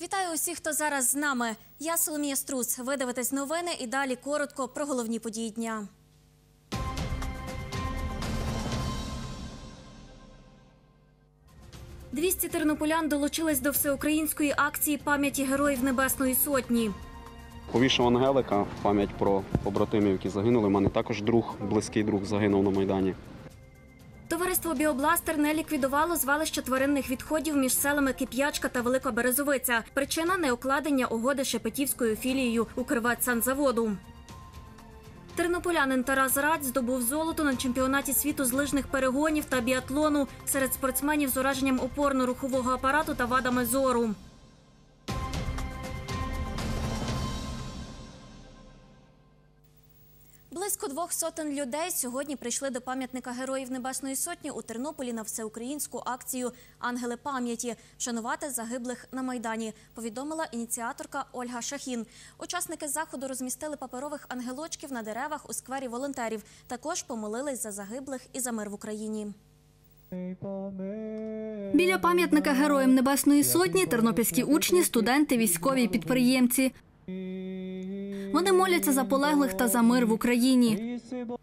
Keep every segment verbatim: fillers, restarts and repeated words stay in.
Вітаю усіх, хто зараз з нами. Я Соломія Струс. Ви дивитесь новини і далі коротко про головні події дня. двісті тернополян долучились до всеукраїнської акції пам'яті Героїв Небесної Сотні. Повішав ангелика в пам'ять про побратимів, які загинули. У мене також друг, близький друг загинув на Майдані. Товариство «Біобластер» не ліквідувало звалище тваринних відходів між селами Кип'ячка та Велика Березовиця. Причина – неукладення угоди з Шепетівською філією «Укрветсанзаводу». Тернополянин Тарас Радь здобув золото на чемпіонаті світу з лижних перегонів та біатлону серед спортсменів з ураженням опорно-рухового апарату та вадами зору. Близько двох сотень людей сьогодні прийшли до пам'ятника Героїв Небесної Сотні у Тернополі на всеукраїнську акцію «Ангели пам'яті» – вшанувати загиблих на Майдані, повідомила ініціаторка Ольга Шахін. Учасники заходу розмістили паперових ангелочків на деревах у сквері волонтерів. Також помолились за загиблих і за мир в Україні. Біля пам'ятника Героям Небесної Сотні тернопільські учні, студенти, військові і підприємці. Вони моляться за полеглих та за мир в Україні.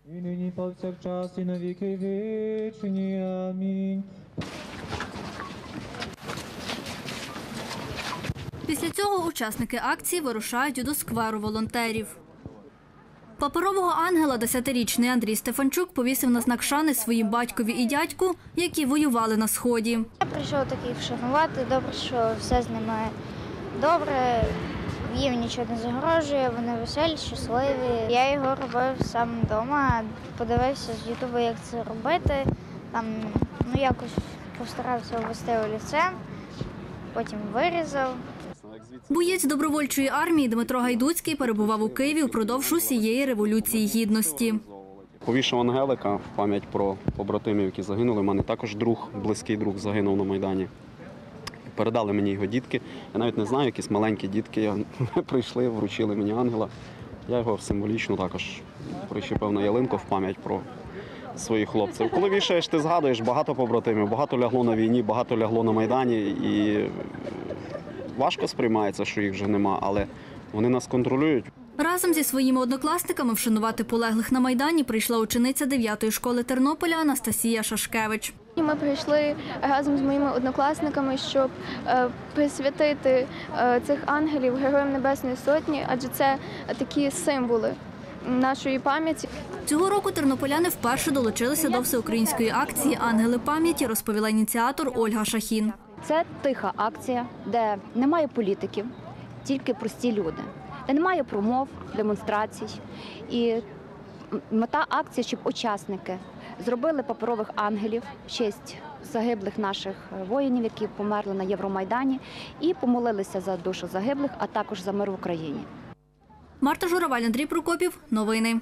Після цього учасники акції вирушають до скверу волонтерів. Паперового ангела десятирічний Андрій Стефанчук повісив на знак шани своїм батькові і дядьку, які воювали на Сході. Я прийшов таких вшанувати, добре, що все з ними добре. Їм нічого не загрожує, вони веселі, щасливі. Я його робив сам вдома, подивився з Ютубу, як це робити. Там, ну, якось постарався ввести олівцем, потім вирізав. Боєць добровольчої армії Дмитро Гайдуцький перебував у Києві впродовж усієї Революції Гідності. Повішав ангелика в пам'ять про побратимів, які загинули. У мене також друг, близький друг загинув на Майдані. Передали мені його дітки. Я навіть не знаю, якісь маленькі дітки прийшли, вручили мені ангела. Я його символічно також прищепив на ялинку в пам'ять про своїх хлопців. Коли вішаєш, ти згадуєш багато побратимів, багато лягло на війні, багато лягло на Майдані. І важко сприймається, що їх вже нема, але вони нас контролюють. Разом зі своїми однокласниками вшанувати полеглих на Майдані прийшла учениця дев'ятої школи Тернополя Анастасія Шашкевич. Ми прийшли разом з моїми однокласниками, щоб присвятити цих ангелів Героям Небесної Сотні, адже це такі символи нашої пам'яті. Цього року тернополяни вперше долучилися до всеукраїнської акції «Ангели пам'яті», розповіла ініціатор Ольга Шахін. Це тиха акція, де немає політиків, тільки прості люди, де немає промов, демонстрацій. І мета акції, щоб учасники зробили паперових ангелів в честь загиблих наших воїнів, які померли на Євромайдані, і помолилися за душу загиблих, а також за мир в Україні. Марта Жураваль, Андрій Прокопів. Новини.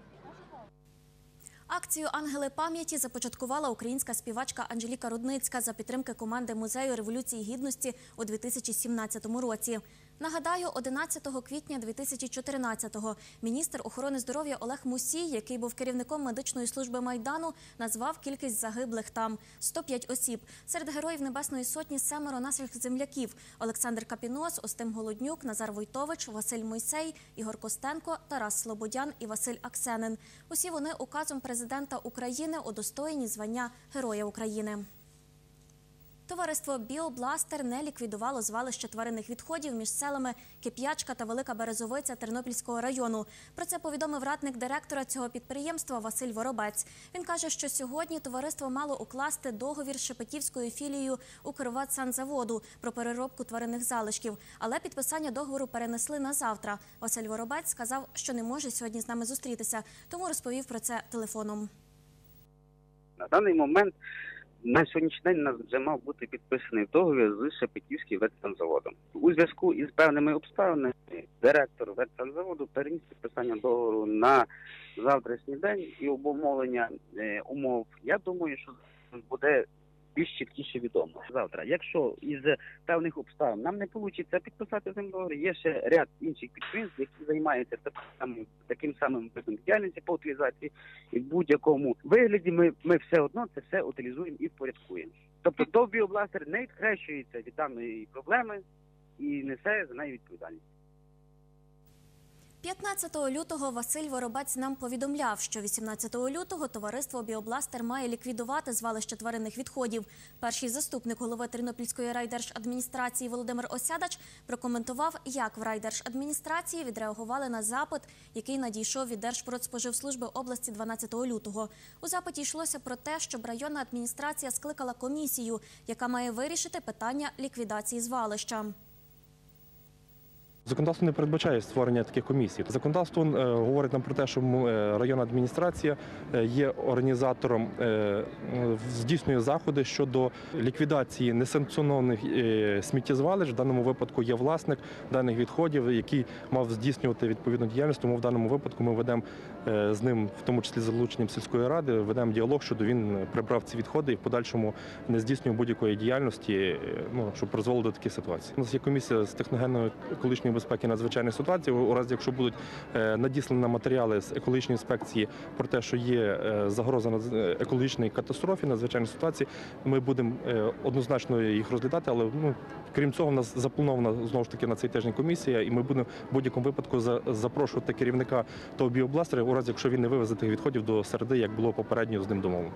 Акцію «Ангели пам'яті» започаткувала українська співачка Анжеліка Рудницька за підтримки команди Музею Революції Гідності у дві тисячі сімнадцятому році. Нагадаю, одинадцятого квітня дві тисячі чотирнадцятого міністр охорони здоров'я Олег Мусій, який був керівником медичної служби Майдану, назвав кількість загиблих там – сто п'ять осіб. Серед Героїв Небесної Сотні – семеро наших земляків – Олександр Капінос, Остим Голоднюк, Назар Войтович, Василь Мойсей, Ігор Костенко, Тарас Слободян і Василь Аксенин. Усі вони указом президента України удостоєні звання Героя України. Товариство «Біобластер» не ліквідувало звалище тваринних відходів між селами Кип'ячка та Велика Березовиця Тернопільського району. Про це повідомив радник директора цього підприємства Василь Воробець. Він каже, що сьогодні товариство мало укласти договір з Шепетівською філією «Укрветсанзаводу» про переробку тваринних залишків, але підписання договору перенесли на завтра. Василь Воробець сказав, що не може сьогодні з нами зустрітися, тому розповів про це телефоном. На даний момент на сьогоднішній день у нас вже мав бути підписаний договір з Шепетівським ветсанзаводом. У зв'язку із певними обставинами директор ветсанзаводу переніс підписання договору на завтрашній день і обумовлення е, умов. Я думаю, що буде більш чіткіше відомо завтра. Якщо із певних обставин нам не вийде підписати цей договір, є ще ряд інших підприємств, які займаються таким, таким самим видом діяльності по утилізації. І в будь-якому вигляді ми, ми все одно це все утилізуємо і впорядкуємо. Тобто ТОВ «Біобластер» не відхрещується від даної проблеми. і несе за неї відповідальність. п'ятнадцятого лютого Василь Воробець нам повідомляв, що вісімнадцятого лютого товариство «Біобластер» має ліквідувати звалище тваринних відходів. Перший заступник голови Тернопільської райдержадміністрації Володимир Осядач прокоментував, як в райдержадміністрації відреагували на запит, який надійшов від Держпродспоживслужби області дванадцятого лютого. У запиті йшлося про те, щоб районна адміністрація скликала комісію, яка має вирішити питання ліквідації звалища. Законодавство не передбачає створення таких комісій. Законодавство е, говорить нам про те, що е, районна адміністрація е, є організатором, е, здійснює заходи щодо ліквідації несанкціонованих е, сміттєзвалищ. В даному випадку є власник даних відходів, який мав здійснювати відповідну діяльність. Тому в даному випадку ми ведемо е, з ним, в тому числі з залученням сільської ради, ведемо діалог, щодо він прибрав ці відходи і в подальшому не здійснює будь-якої діяльності, е, ну, щоб призвело до таких ситуацій. У нас є комісія з техногенної екологічної безпеки надзвичайних ситуацій. У разі, якщо будуть надіслані матеріали з екологічної інспекції про те, що є загроза екологічної катастрофи, надзвичайної ситуації, ми будемо однозначно їх розглядати, але ну, крім цього, у нас запланована знову ж таки на цей тиждень комісія, і ми будемо в будь-якому випадку запрошувати керівника того біобластера, у разі, якщо він не вивезе тих відходів до середи, як було попередньо з ним домовлено.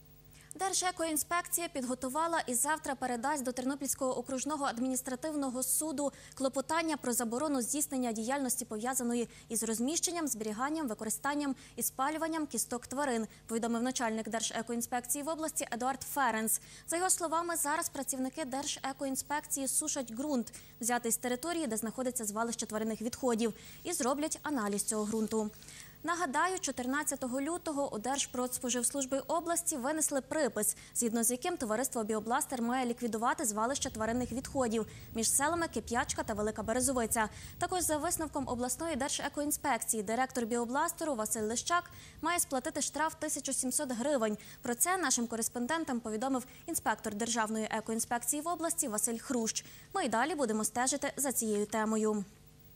Держекоінспекція підготувала і завтра передасть до Тернопільського окружного адміністративного суду клопотання про заборону здійснення діяльності, пов'язаної із розміщенням, зберіганням, використанням і спалюванням кісток тварин, повідомив начальник Держекоінспекції в області Едуард Ференц. За його словами, зараз працівники Держекоінспекції сушать ґрунт, взятий з території, де знаходиться звалище тваринних відходів, і зроблять аналіз цього ґрунту. Нагадаю, чотирнадцятого лютого у Держпродспоживслужби області винесли припис, згідно з яким товариство «Біобластер» має ліквідувати звалище тваринних відходів між селами Кип'ячка та Велика Березовиця. Також за висновком обласної Держекоінспекції директор «Біобластеру» Василь Лищак має сплатити штраф тисячу сімсот гривень. Про це нашим кореспондентам повідомив інспектор Державної екоінспекції в області Василь Хрущ. Ми й далі будемо стежити за цією темою.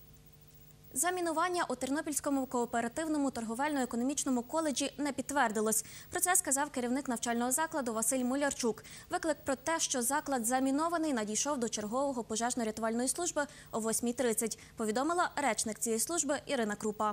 Замінування у Тернопільському кооперативному торговельно-економічному коледжі не підтвердилось. Про це сказав керівник навчального закладу Василь Мулярчук. Виклик про те, що заклад замінований, надійшов до чергового пожежно-рятувальної служби о восьмій тридцять, повідомила речник цієї служби Ірина Крупа.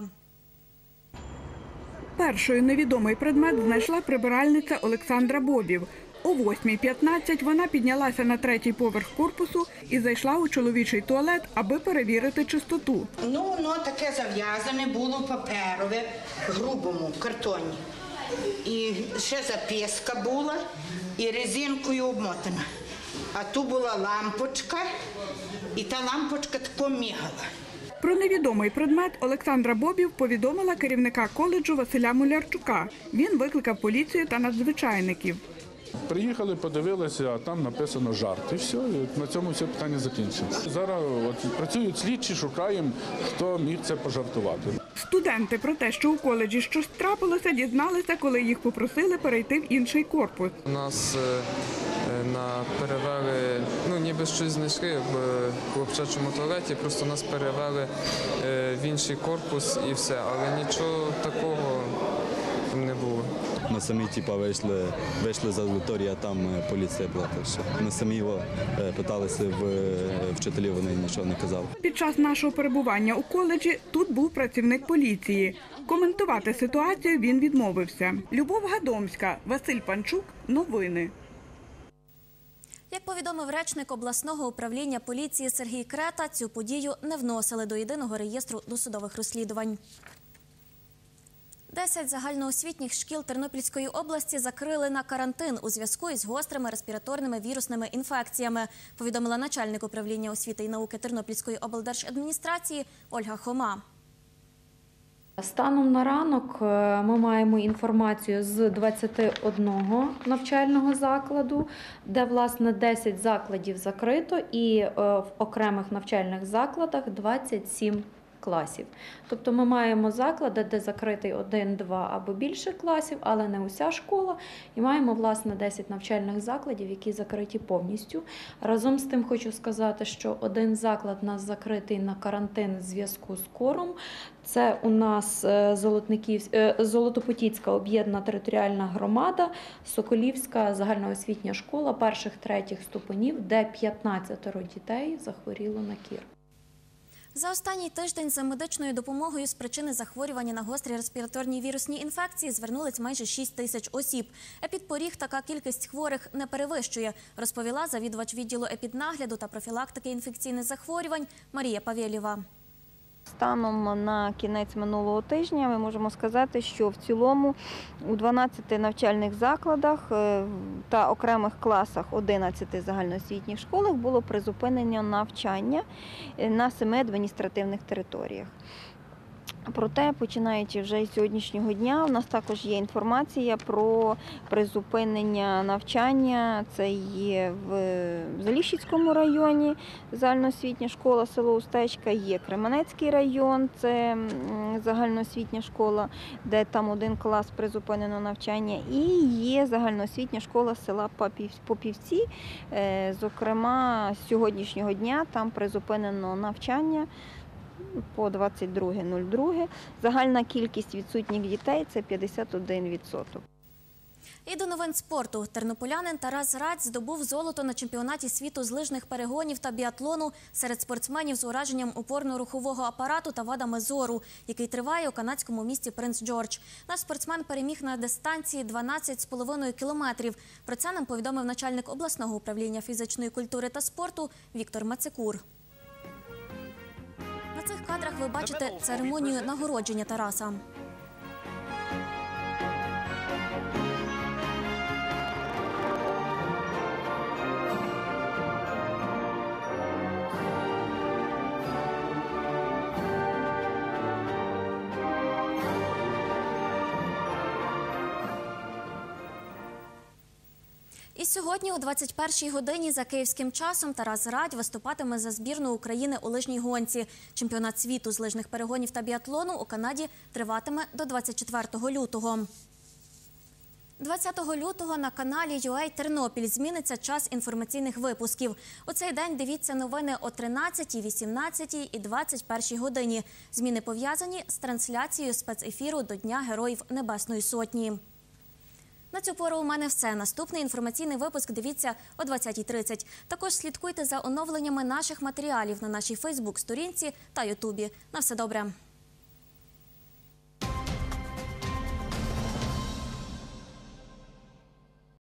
Першою невідомий предмет знайшла прибиральниця Олександра Бобів. О восьмій п'ятнадцять вона піднялася на третій поверх корпусу і зайшла у чоловічий туалет, аби перевірити чистоту. Ну, воно таке зав'язане було паперове, грубому, в картоні. І ще записка була, і резинкою обмотана. А тут була лампочка, і та лампочка тако мігала. Про невідомий предмет Олександра Бобів повідомила керівника коледжу Василя Мулярчука. Він викликав поліцію та надзвичайників. Приїхали, подивилися, а там написано «жарт». І все, і на цьому все питання закінчилось. Зараз от, працюють слідчі, шукаємо, хто міг це пожартувати. Студенти про те, що у коледжі щось трапилося, дізналися, коли їх попросили перейти в інший корпус. У нас на перевели, ну ніби щось знайшли в хлопчачому туалеті, просто нас перевели в інший корпус і все, але нічого такого не було. Ми самі типу, вийшли, вийшли з аудиторії, а там поліція була. Ми самі його питалися в вчителів, вони нічого не казали. Під час нашого перебування у коледжі тут був працівник поліції. Коментувати ситуацію він відмовився. Любов Гадомська, Василь Панчук. Новини. Як повідомив речник обласного управління поліції Сергій Крета, цю подію не вносили до єдиного реєстру досудових розслідувань. Десять загальноосвітніх шкіл Тернопільської області закрили на карантин у зв'язку із гострими респіраторними вірусними інфекціями, повідомила начальник управління освіти і науки Тернопільської облдержадміністрації Ольга Хома. Станом на ранок ми маємо інформацію з двадцяти одного навчального закладу, де, власне, десять закладів закрито і в окремих навчальних закладах двадцять сім класів. Тобто ми маємо заклади, де закритий один, два або більше класів, але не уся школа. І маємо, власне, десять навчальних закладів, які закриті повністю. Разом з тим хочу сказати, що один заклад у нас закритий на карантин в зв'язку з кором. Це у нас Золотників... Золотопотіцька об'єднана територіальна громада, Соколівська загальноосвітня школа перших-третіх ступенів, де п'ятнадцятеро дітей захворіло на кір. За останній тиждень за медичною допомогою з причини захворювання на гострі респіраторні вірусні інфекції звернулись майже шість тисяч осіб. Епідпоріг така кількість хворих не перевищує, розповіла завідувач відділу епіднагляду та профілактики інфекційних захворювань Марія Павєлєва. Станом на кінець минулого тижня ми можемо сказати, що в цілому у дванадцяти навчальних закладах та окремих класах одинадцяти загальноосвітніх школах було призупинено навчання на семи адміністративних територіях. Проте, починаючи вже з сьогоднішнього дня, у нас також є інформація про призупинення навчання. Це є в Заліщицькому районі, загальноосвітня школа село Устечка, є Кременецький район, це загальноосвітня школа, де там один клас призупинено навчання, і є загальноосвітня школа села Попівці. Зокрема, з сьогоднішнього дня там призупинено навчання по двадцять друге друге. Загальна кількість відсутніх дітей – це п'ятдесят один відсоток. І до новин спорту. Тернополянин Тарас Радь здобув золото на чемпіонаті світу з лижних перегонів та біатлону серед спортсменів з ураженням опорно-рухового апарату та вадами зору, який триває у канадському місті Принц-Джордж. Наш спортсмен переміг на дистанції дванадцять з половиною кілометрів. Про це нам повідомив начальник обласного управління фізичної культури та спорту Віктор Мацикур. На цих кадрах ви бачите церемонію нагородження Тараса. І сьогодні о двадцять першій годині за київським часом Тарас Радь виступатиме за збірну України у лижній гонці. Чемпіонат світу з лижних перегонів та біатлону у Канаді триватиме до двадцять четвертого лютого. двадцятого лютого на каналі ю ей Тернопіль зміниться час інформаційних випусків. У цей день дивіться новини о тринадцятій, вісімнадцятій і двадцять першій годині. Зміни пов'язані з трансляцією спецефіру до Дня Героїв Небесної Сотні. На цю пору у мене все. Наступний інформаційний випуск дивіться о двадцятій тридцять. Також слідкуйте за оновленнями наших матеріалів на нашій Фейсбук-сторінці та Ютубі. На все добре!